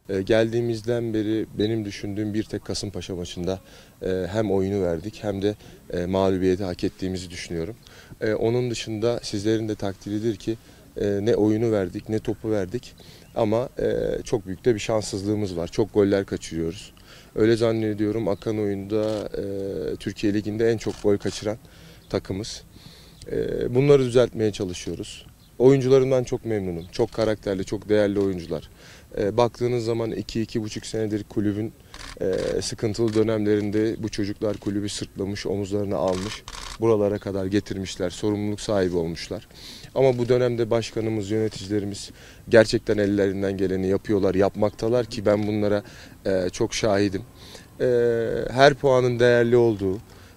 Geldiğimizden beri benim düşündüğüm bir tek Kasımpaşa maçında hem oyunu verdik hem de mağlubiyeti hak ettiğimizi düşünüyorum. Onun dışında sizlerin de takdiridir ki ne oyunu verdik ne topu verdik ama çok büyük de bir şanssızlığımız var. Çok goller kaçırıyoruz. Öyle zannediyorum akan oyunda Türkiye Ligi'nde en çok gol kaçıran takımız. Bunları düzeltmeye çalışıyoruz. Oyuncularımdan çok memnunum. Çok karakterli, çok değerli oyuncular. Baktığınız zaman 2-2,5 senedir kulübün sıkıntılı dönemlerinde bu çocuklar kulübü sırtlamış, omuzlarına almış, buralara kadar getirmişler, sorumluluk sahibi olmuşlar. Ama bu dönemde başkanımız, yöneticilerimiz gerçekten ellerinden geleni yapıyorlar, yapmaktalar ki ben bunlara çok şahidim. Her puanın değerli olduğu,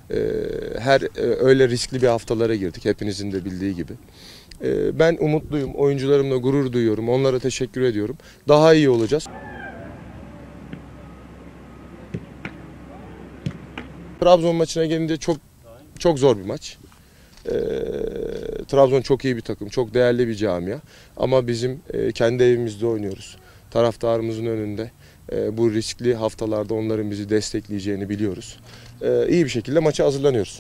öyle riskli bir haftalara girdik hepinizin de bildiği gibi. Ben umutluyum, oyuncularımla gurur duyuyorum, onlara teşekkür ediyorum. Daha iyi olacağız. Trabzon maçına gelince çok zor bir maç. Trabzon çok iyi bir takım, çok değerli bir camia. Ama bizim kendi evimizde oynuyoruz. Taraftarımızın önünde bu riskli haftalarda onların bizi destekleyeceğini biliyoruz. İyi bir şekilde maça hazırlanıyoruz.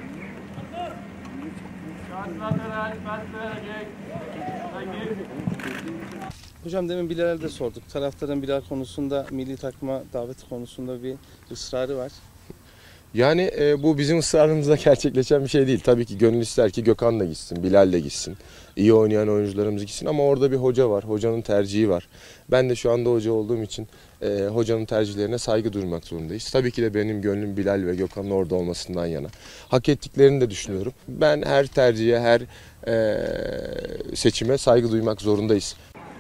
Hocam demin Bilal'e de sorduk. Taraftarın Bilal konusunda, milli takıma daveti konusunda bir ısrarı var. Yani bu bizim ısrarımızla gerçekleşen bir şey değil. Tabii ki gönül ister ki Gökhan da gitsin, Bilal de gitsin. İyi oynayan oyuncularımız gitsin ama orada bir hoca var, hocanın tercihi var. Ben de şu anda hoca olduğum için hocanın tercihlerine saygı duymak zorundayız. Tabii ki de benim gönlüm Bilal ve Gökhan'ın orada olmasından yana. Hak ettiklerini de düşünüyorum. Ben her tercihe, her seçime saygı duymak zorundayız.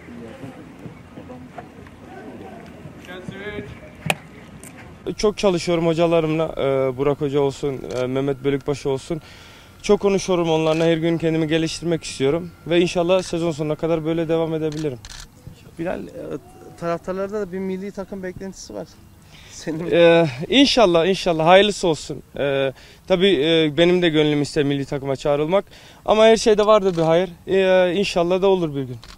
Çok çalışıyorum hocalarımla, Burak Hoca olsun, Mehmet Bölükbaşı olsun. Çok konuşuyorum onlarla, her gün kendimi geliştirmek istiyorum. Ve inşallah sezon sonuna kadar böyle devam edebilirim. Bilal, taraftarlarda da bir milli takım beklentisi var. Senin... İnşallah hayırlısı olsun. Tabii benim de gönlüm ister milli takıma çağrılmak. Ama her şeyde vardır bir hayır. İnşallah da olur bir gün.